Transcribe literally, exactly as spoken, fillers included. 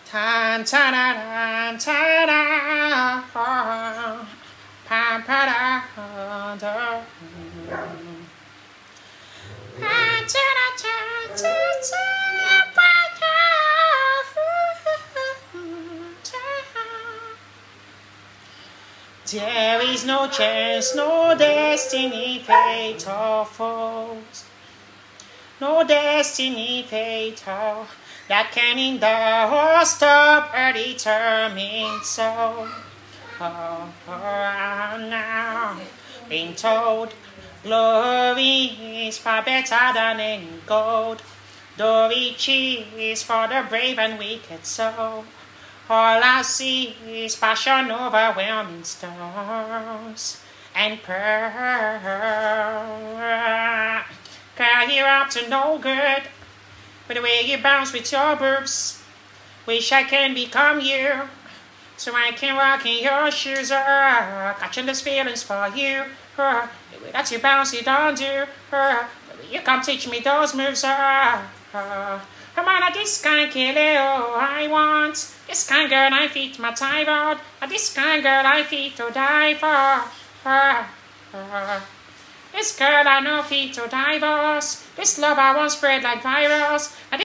Tan ta da tan ta da pa pa da da pa ta da ta ta ta pa ta. There is no chance, no destiny, fate or foes. No destiny fatal that can hinder or stop a determined soul. Oh, for I'm now being told glory is far better than any gold. Though riches is for the brave and wicked soul. All I see is passion, overwhelming storms and pearl. Girl, you're up to no good with the way you bounce with your boobs. Wish I can become you, so I can walk in your shoes. Uh, catching those feelings for you. Uh, the way that you bounce, you don't do. Uh, the way you come teach me those moves. Uh, uh, Come on, this kind kill it, oh, I want. This kind girl I fit my typhoid. This kind girl I fit to die for. Uh, uh, This girl I know fit to divorce. This love I want spread like virus.